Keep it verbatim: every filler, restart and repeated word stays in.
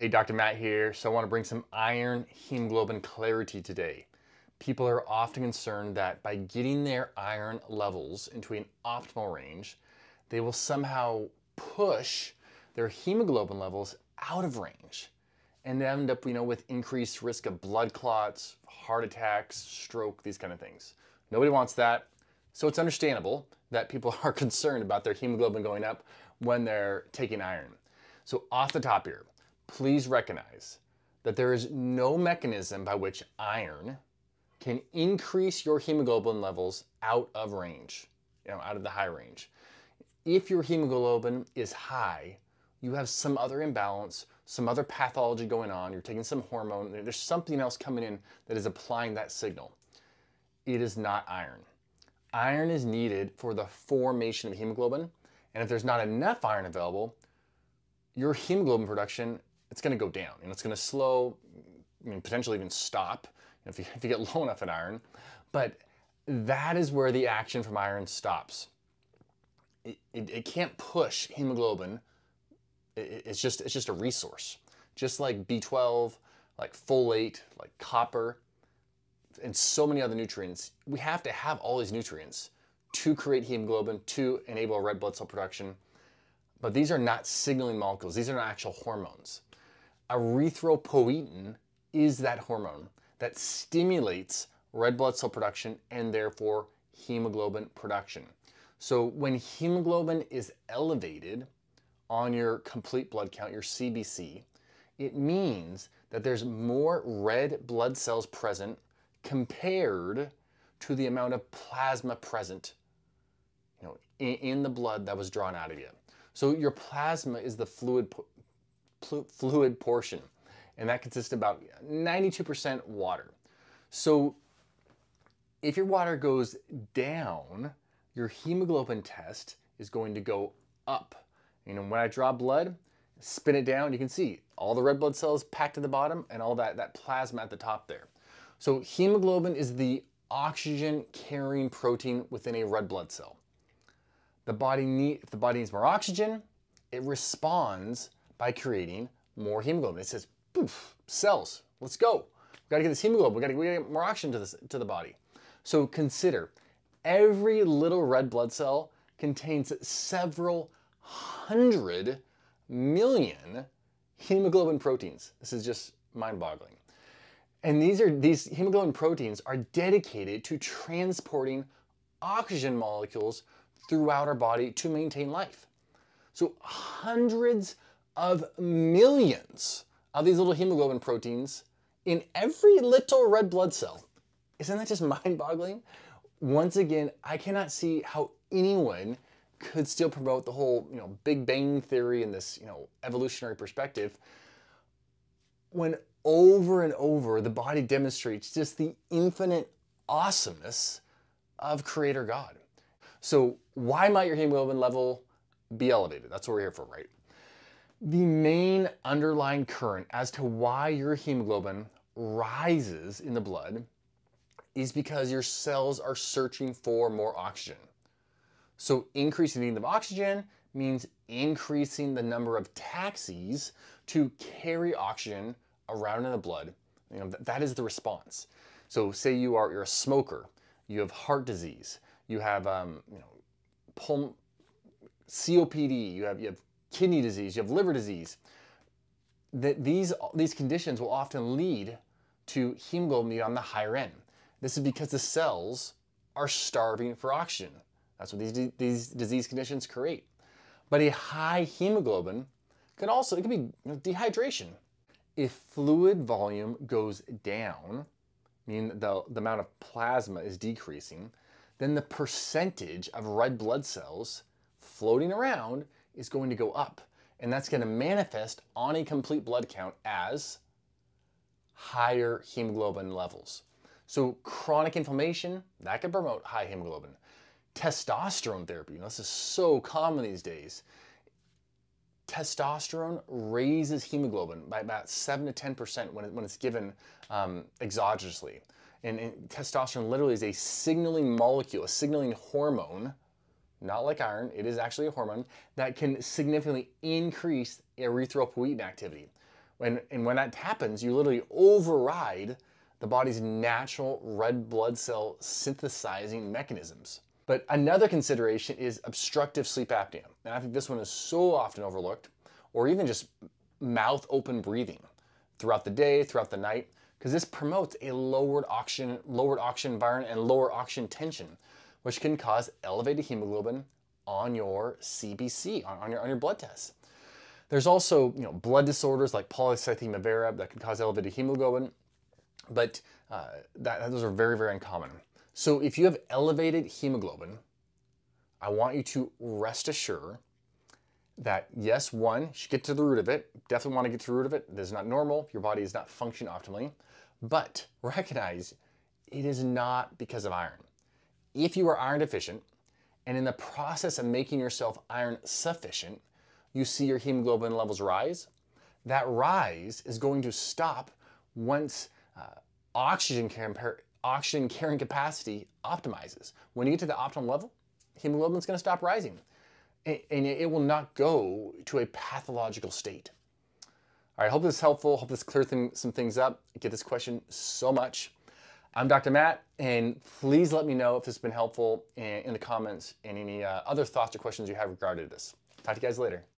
Hey, Doctor Matt here. So I want to bring some iron hemoglobin clarity today. People are often concerned that by getting their iron levels into an optimal range, they will somehow push their hemoglobin levels out of range and end up, you know, with increased risk of blood clots, heart attacks, stroke, these kind of things. Nobody wants that. So it's understandable that people are concerned about their hemoglobin going up when they're taking iron. So off the top here, please recognize that there is no mechanism by which iron can increase your hemoglobin levels out of range, you know, out of the high range. If your hemoglobin is high, you have some other imbalance, some other pathology going on, you're taking some hormone, there's something else coming in that is applying that signal. It is not iron. Iron is needed for the formation of hemoglobin, and if there's not enough iron available, your hemoglobin production, it's going to go down, and it's going to slow, I mean, potentially even stop if you, if you get low enough in iron. But that is where the action from iron stops. It, it, it can't push hemoglobin. It, it's just it's just a resource, just like B twelve, like folate, like copper, and so many other nutrients. We have to have all these nutrients to create hemoglobin, to enable red blood cell production. But these are not signaling molecules. These are not actual hormones. Erythropoietin is that hormone that stimulates red blood cell production and therefore hemoglobin production. So when hemoglobin is elevated on your complete blood count, your C B C, it means that there's more red blood cells present compared to the amount of plasma present, you know, in, in the blood that was drawn out of you. So your plasma is the fluid fluid portion, and that consists of about ninety-two percent water. So if your water goes down, your hemoglobin test is going to go up. You know, when I draw blood, spin it down, you can see all the red blood cells packed at the bottom and all that, that plasma at the top there. So hemoglobin is the oxygen carrying protein within a red blood cell. The body need, if the body needs more oxygen, it responds by creating more hemoglobin. It says, poof, cells, let's go. We gotta get this hemoglobin, we gotta, we gotta get more oxygen to, this, to the body. So consider, every little red blood cell contains several hundred million hemoglobin proteins. This is just mind-boggling. And these are these hemoglobin proteins are dedicated to transporting oxygen molecules throughout our body to maintain life. So hundreds of millions of these little hemoglobin proteins in every little red blood cell. Isn't that just mind-boggling? Once again, I cannot see how anyone could still promote the whole, you know, Big Bang theory and this, you know, evolutionary perspective when over and over the body demonstrates just the infinite awesomeness of Creator God. So why might your hemoglobin level be elevated? That's what we're here for, right? The main underlying current as to why your hemoglobin rises in the blood is because your cells are searching for more oxygen. So increasing the need of oxygen means increasing the number of taxis to carry oxygen around in the blood. You know, that is the response. So say you are you're a smoker, you have heart disease, you have um, you know, pul C O P D, you have you have kidney disease, you have liver disease. That these these conditions will often lead to hemoglobin on the higher end. This is because the cells are starving for oxygen. That's what these these disease conditions create. But a high hemoglobin can also, it can be, you know, dehydration. If fluid volume goes down, meaning the, the amount of plasma is decreasing, then the percentage of red blood cells floating around is going to go up. And that's going to manifest on a complete blood count as higher hemoglobin levels. So chronic inflammation, that can promote high hemoglobin. Testosterone therapy, you know, this is so common these days. Testosterone raises hemoglobin by about seven to ten percent when, it, when it's given um, exogenously. And, and testosterone literally is a signaling molecule, a signaling hormone, not like iron, it is actually a hormone, that can significantly increase erythropoietin activity, When, and when that happens, you literally override the body's natural red blood cell synthesizing mechanisms. But another consideration is obstructive sleep apnea. And I think this one is so often overlooked, or even just mouth open breathing throughout the day, throughout the night, because this promotes a lowered oxygen, lowered oxygen environment and lower oxygen tension, which can cause elevated hemoglobin on your C B C, on, on, your, on your blood tests. There's also, you know, blood disorders like polycythemia vera that can cause elevated hemoglobin, but uh, that, those are very, very uncommon. So if you have elevated hemoglobin, I want you to rest assured that yes, one, you should get to the root of it. Definitely want to get to the root of it. This is not normal. Your body is not functioning optimally, but recognize it is not because of iron. If you are iron deficient and in the process of making yourself iron sufficient, you see your hemoglobin levels rise, that rise is going to stop once uh, oxygen, carrying, oxygen carrying capacity optimizes. When you get to the optimal level, hemoglobin is going to stop rising, and, and it will not go to a pathological state. All right, I hope this is helpful. Hope this clears some things up. I get this question so much. I'm Doctor Matt, and please let me know if this has been helpful in, in the comments and any uh, other thoughts or questions you have regarding this. Talk to you guys later.